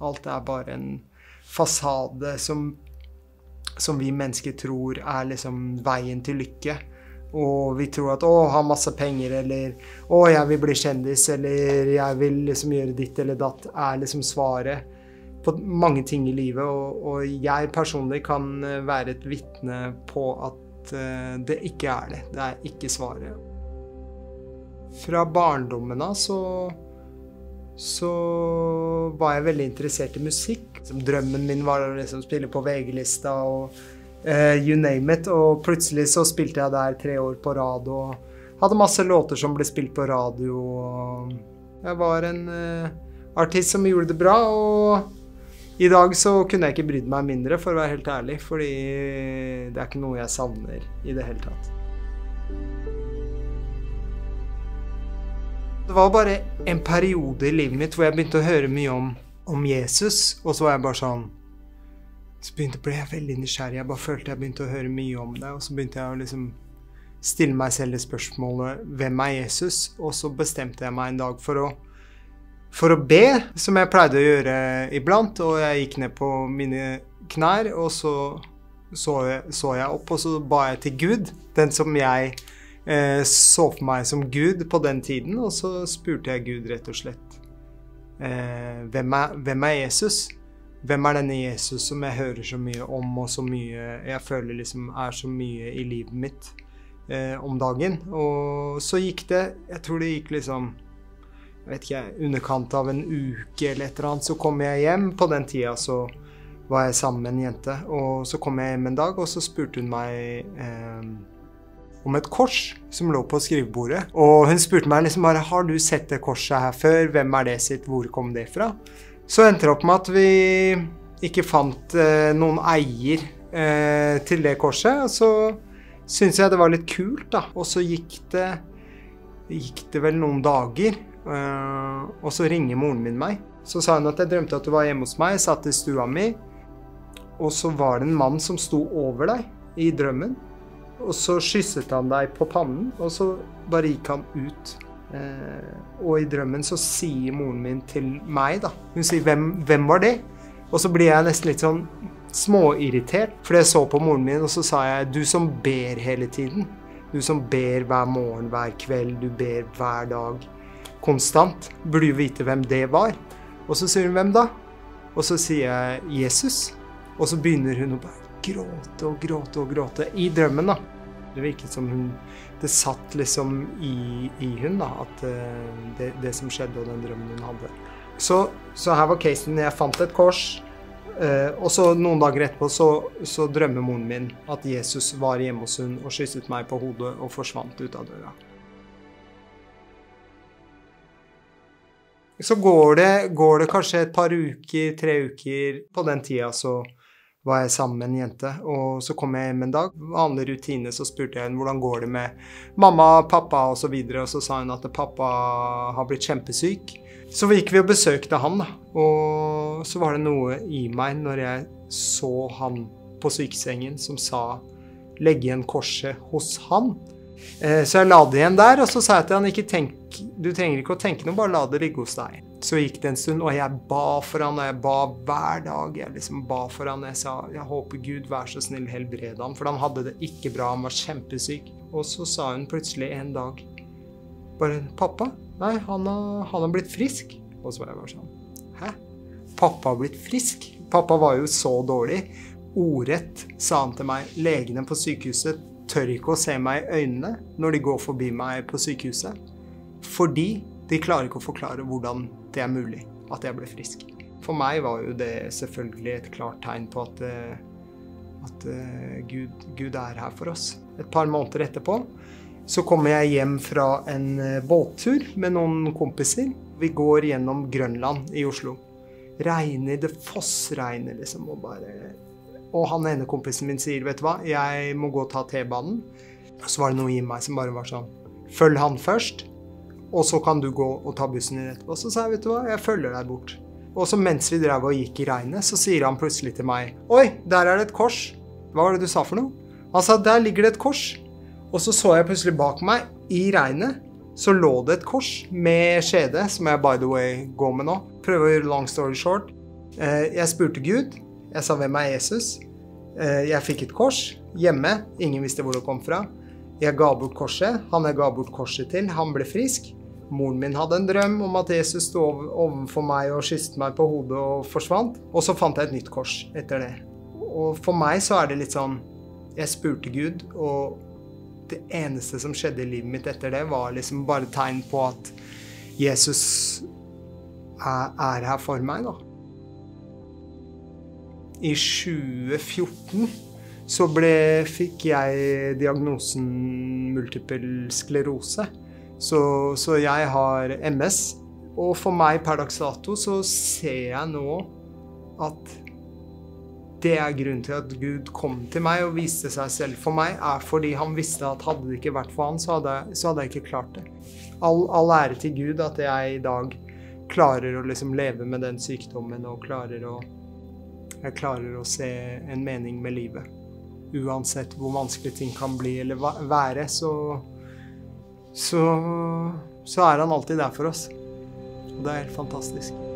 Alt bare en fasade som vi mennesker tror liksom veien til lykke. Og vi tror at, ha masse penger, eller, jeg vil bli kjendis, eller jeg vil liksom gjøre ditt eller datt, liksom svaret på mange ting i livet. Og jeg personlig kan være et vitne på at det ikke det. Det ikke svaret. Fra barndommen av så var jeg veldig interessert i musikk. Drømmen min var å liksom spille på VG-lista og you name it, og plutselig så spilte jeg der 3 år på rad og hadde masse låter som ble spilt på radio, og jeg var en artist som gjorde det bra, og i dag så kunne jeg ikke brydd meg mindre, for å være helt ærlig, fordi det ikke noe jeg savner i det hele tatt. Det var bare en periode i livet mitt hvor jeg begynte å høre mye om Jesus, og så var jeg bare sånn, så ble jeg veldig nysgjerrig. Jeg bare følte jeg begynte å høre mye om det, og så begynte jeg å liksom stille meg selv det spørsmålet, hvem Jesus? Og så bestemte jeg meg en dag for å be, som jeg pleide å gjøre iblant, og jeg gikk ned på mine knær, og så jeg opp, og så ba jeg til Gud, den som jeg så for meg som Gud på den tiden, og så spurte jeg Gud rett og slett, hvem Jesus? Hvem denne Jesus som jeg hører så mye om, og så mye, jeg føler liksom så mye i livet mitt om dagen. Og så gikk det, jeg tror det gikk liksom, jeg vet ikke, underkant av en uke eller et eller annet, så kom jeg hjem. På den tida så var jeg sammen med en jente, og så kom jeg hjem en dag, og så spurte hun meg om et kors som lå på skrivebordet. Og hun spurte meg liksom bare, har du sett det korset her før? Hvem det sitt? Hvor kom det fra? Så endte det opp med at vi ikke fant noen eier til det korset, og så syntes jeg det var litt kult da. Og så gikk det vel noen dager, og så ringer moren min meg. Så sa hun at jeg drømte at du var hjemme hos meg, jeg satt i stua mi, og så var det en mann som sto over deg i drømmen, og så kysset han deg på pannen, og så bare gikk han ut. Og i drømmen så sier moren min til meg da, hun sier, hvem var det? Og så blir jeg nesten litt sånn småirritert, for jeg så på moren min, og så sa jeg, du som ber hele tiden, du som ber hver morgen, hver kveld, du ber hver dag, konstant, burde jo vite hvem det var. Og så sier hun, hvem da? Og så sier jeg, Jesus. Og så begynner hun å bare gråte og gråte og gråte i drømmen da. Det virket som det satt liksom i hun da, at det som skjedde og den drømmen hun hadde. Så her var casen, jeg fant et kors, og så noen dager etterpå så drømmer moren min at Jesus var hjemme hos hun og kysset meg på hodet og forsvant ut av døra. Så går det kanskje et par uker, 3 uker, på den tida så var jeg sammen med en jente, og så kom jeg hjem en dag. Vanlig rutine, så spurte jeg henne hvordan går det med mamma, pappa og så videre, og så sa hun at pappa har blitt kjempesyk. Så gikk vi og besøkte han da, og så var det noe i meg når jeg så han på sykesengen som sa, legg igjen korset hos han. Så jeg la det igjen der, og så sa jeg til han, du trenger ikke å tenke noe, bare la det ligge hos deg. Så gikk det en stund, og jeg ba for han, og jeg ba hver dag. Jeg liksom ba for han, jeg sa, jeg håper Gud vær så snill helbrede han, for han hadde det ikke bra, han var kjempesyk. Og så sa hun plutselig en dag, bare, pappa, nei, han har blitt frisk. Og så var jeg bare sånn, hæ? Pappa har blitt frisk? Pappa var jo så dårlig. Ordrett sa han til meg, legene på sykehuset tør ikke å se meg i øynene når de går forbi meg på sykehuset, fordi de klarer ikke å forklare hvordan det mulig at jeg ble frisk. For meg var jo det selvfølgelig et klart tegn på at Gud her for oss. Et par måneder etterpå så kommer jeg hjem fra en båttur med noen kompiser. Vi går gjennom Grønland i Oslo. Det fossregner liksom, og han ene kompisen min sier, vet du hva, jeg må gå og ta T-banen. Så var det noe i meg som bare var sånn, følg han først, og så kan du gå og ta bussen din etterpå. Så sa jeg, vet du hva, jeg følger deg bort. Og så mens vi drev og gikk i regnet, så sier han plutselig til meg, oi, der det et kors. Hva var det du sa for noe? Han sa, der ligger det et kors. Og så jeg plutselig bak meg, i regnet, så lå det et kors med skjede, som jeg by the way går med nå. Prøver å gjøre long story short. Jeg spurte Gud. Jeg sa, hvem er Jesus? Jeg fikk et kors hjemme. Ingen visste hvor det kom fra. Jeg ga bort korset. Han jeg ga bort korset til, han ble frisk. Moren min hadde en drøm om at Jesus stod overfor meg og kysset meg på hodet og forsvant. Og så fant jeg et nytt kors etter det. Og for meg så er det litt sånn, jeg spurte Gud, og det eneste som skjedde i livet mitt etter det, var liksom bare tegn på at Jesus er her for meg da. I 2014 så fikk jeg diagnosen multiple sklerose. Så jeg har MS. Og for meg per dags dato så ser jeg nå at det er grunnen til at Gud kom til meg og viste seg selv for meg, er fordi han visste at hadde det ikke vært for han, så hadde jeg ikke klart det. All ære til Gud at jeg i dag klarer å liksom leve med den sykdommen og jeg klarer å se en mening med livet. Uansett hvor vanskelig ting kan bli eller være, så er han alltid der for oss. Og det er helt fantastisk.